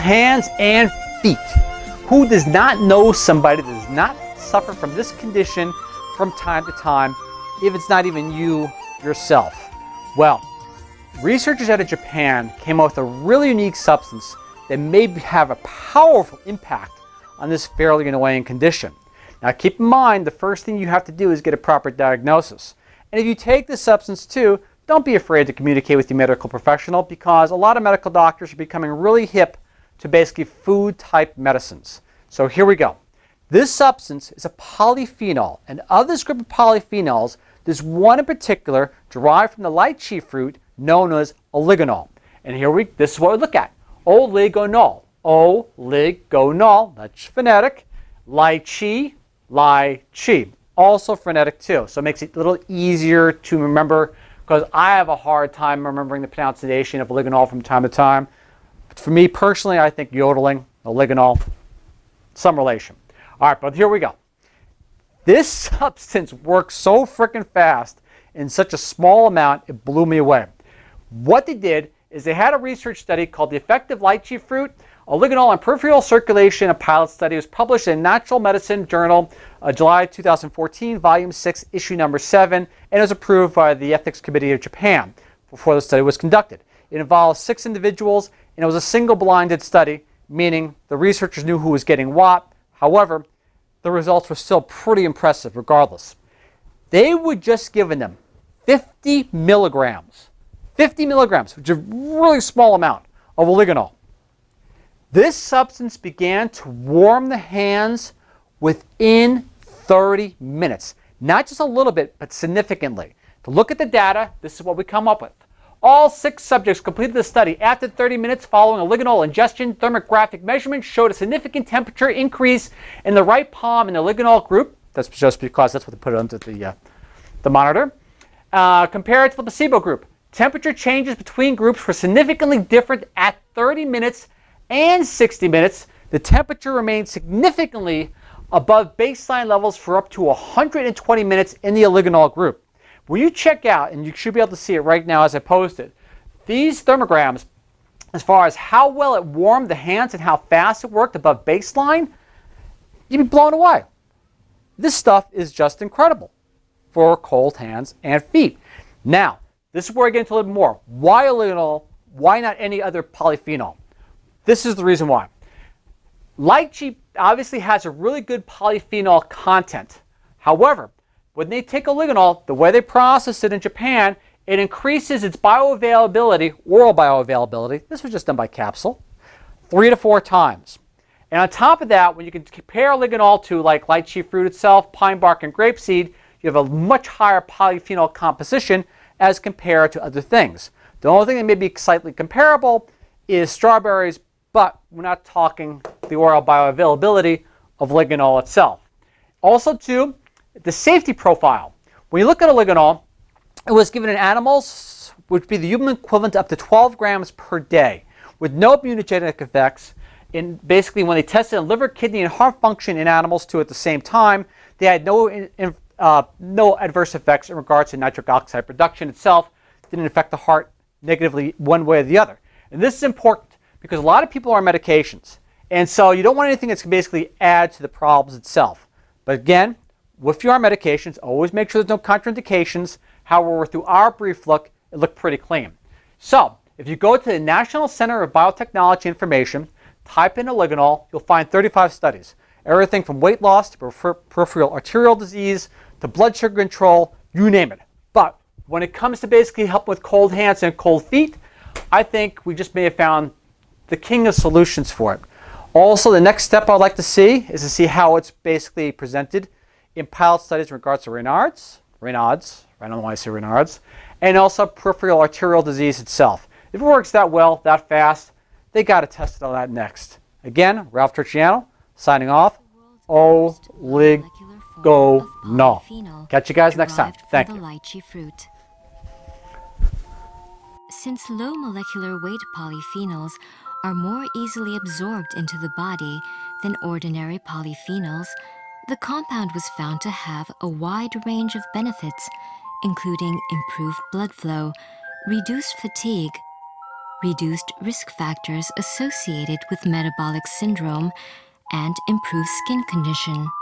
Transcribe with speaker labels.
Speaker 1: hands and feet. Who does not know somebody that does not suffer from this condition from time to time, if it's not even you yourself? Well, researchers out of Japan came up with a really unique substance that may have a powerful impact on this fairly annoying condition. Now keep in mind, the first thing you have to do is get a proper diagnosis. And if you take this substance too, don't be afraid to communicate with your medical professional, because a lot of medical doctors are becoming really hip to basically food-type medicines. So here we go. This substance is a polyphenol, and of this group of polyphenols, there's one in particular derived from the lychee fruit known as oligonol. And this is what we look at. Oligonol. Oligonol, that's phonetic. Lychee, lychee. Also phonetic too. So it makes it a little easier to remember, because I have a hard time remembering the pronunciation of oligonol from time to time. But for me personally, I think yodeling, oligonol, some relation. All right, but here we go. This substance works so freaking fast in such a small amount, it blew me away. What they did is they had a research study called The Effect of Lychee Fruit Oligonol on Peripheral Circulation. A pilot study was published in Natural Medicine Journal, July 2014, Volume 6, Issue number 7, and it was approved by the Ethics Committee of Japan before the study was conducted. It involved 6 individuals, and it was a single-blinded study, meaning the researchers knew who was getting what. However, the results were still pretty impressive regardless. They were just giving them 50 milligrams, which is a really small amount of oligonol. This substance began to warm the hands within 30 minutes. Not just a little bit, but significantly. To look at the data, this is what we come up with. All 6 subjects completed the study. After 30 minutes following oligonol ingestion, thermographic measurements showed a significant temperature increase in the right palm in the oligonol group. That's just because that's what they put onto the monitor. Compared to the placebo group. Temperature changes between groups were significantly different at 30 minutes and 60 minutes. The temperature remained significantly above baseline levels for up to 120 minutes in the oligonol group. When you check out, and you should be able to see it right now as I posted, these thermograms, as far as how well it warmed the hands and how fast it worked above baseline, you'd be blown away. This stuff is just incredible for cold hands and feet. Now, this is where I get into a little more. Why oligonol? Why not any other polyphenol? This is the reason why. Lychee obviously has a really good polyphenol content. However, when they take oligonol, the way they process it in Japan, it increases its bioavailability, oral bioavailability, this was just done by capsule, 3 to 4 times. And on top of that, when you can compare oligonol to like lychee fruit itself, pine bark, and grapeseed, you have a much higher polyphenol composition as compared to other things. The only thing that may be slightly comparable is strawberries, but we're not talking the oral bioavailability of oligonol itself. Also, too, the safety profile. When you look at oligonol, it was given in animals, which would be the human equivalent to up to 12 grams per day, with no immunogenic effects. And basically, when they tested on liver, kidney, and heart function in animals too at the same time, they had no adverse effects in regards to nitric oxide production itself. Didn't affect the heart negatively one way or the other. And this is important because a lot of people are on medications. And so you don't want anything that's going to basically add to the problems itself. But again, if you're on medications, always make sure there's no contraindications. However, through our brief look, it looked pretty clean. So if you go to the National Center of Biotechnology Information, type in oligonol, you'll find 35 studies. Everything from weight loss to peripheral arterial disease to blood sugar control, you name it. But when it comes to basically help with cold hands and cold feet, I think we just may have found the king of solutions for it. Also, the next step I'd like to see is to see how it's basically presented in pilot studies in regards to Raynaud's, I don't know why I say Raynaud's, and also peripheral arterial disease itself. If it works that well, that fast, they got to test it on that next. Again, Ralph Turchiano, signing off. Oligonol. Catch you guys next time. Thank you.
Speaker 2: Lychee fruit. Since low molecular weight polyphenols are more easily absorbed into the body than ordinary polyphenols, the compound was found to have a wide range of benefits, including improved blood flow, reduced fatigue, reduced risk factors associated with metabolic syndrome, and improved skin condition.